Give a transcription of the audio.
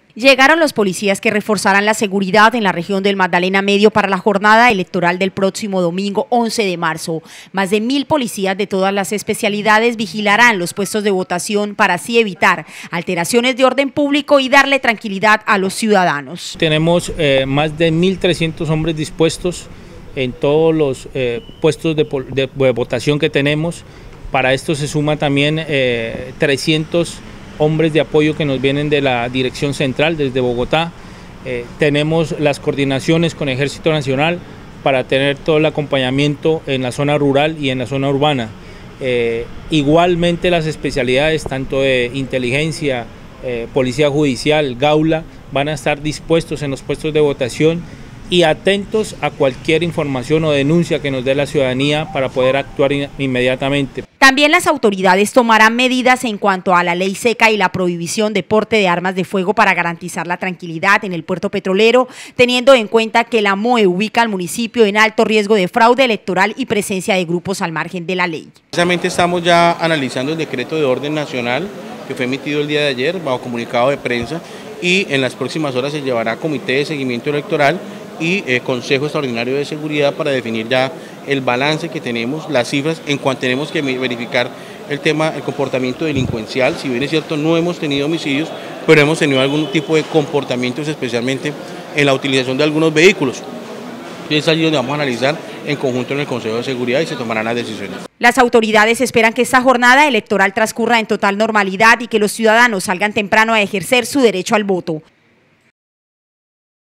Llegaron los policías que reforzarán la seguridad en la región del Magdalena Medio para la jornada electoral del próximo domingo 11 de marzo. Más de 1000 policías de todas las especialidades vigilarán los puestos de votación para así evitar alteraciones de orden público y darle tranquilidad a los ciudadanos. Tenemos más de 1300 hombres dispuestos en todos los puestos de votación que tenemos. Para esto se suma también 300 hombres de apoyo que nos vienen de la Dirección Central desde Bogotá. Tenemos las coordinaciones con Ejército Nacional para tener todo el acompañamiento en la zona rural y en la zona urbana. Igualmente las especialidades tanto de inteligencia, policía judicial, Gaula, van a estar dispuestos en los puestos de votación y atentos a cualquier información o denuncia que nos dé la ciudadanía para poder actuar inmediatamente. También las autoridades tomarán medidas en cuanto a la ley seca y la prohibición de porte de armas de fuego para garantizar la tranquilidad en el puerto petrolero, teniendo en cuenta que la MOE ubica al municipio en alto riesgo de fraude electoral y presencia de grupos al margen de la ley. Precisamente estamos ya analizando el decreto de orden nacional que fue emitido el día de ayer bajo comunicado de prensa, y en las próximas horas se llevará comité de seguimiento electoral y Consejo Extraordinario de Seguridad para definir ya el balance que tenemos, las cifras, en cuanto tenemos que verificar el comportamiento delincuencial. Si bien es cierto, no hemos tenido homicidios, pero hemos tenido algún tipo de comportamientos, especialmente en la utilización de algunos vehículos. Es allí donde vamos a analizar en conjunto en el Consejo de Seguridad y se tomarán las decisiones. Las autoridades esperan que esta jornada electoral transcurra en total normalidad y que los ciudadanos salgan temprano a ejercer su derecho al voto.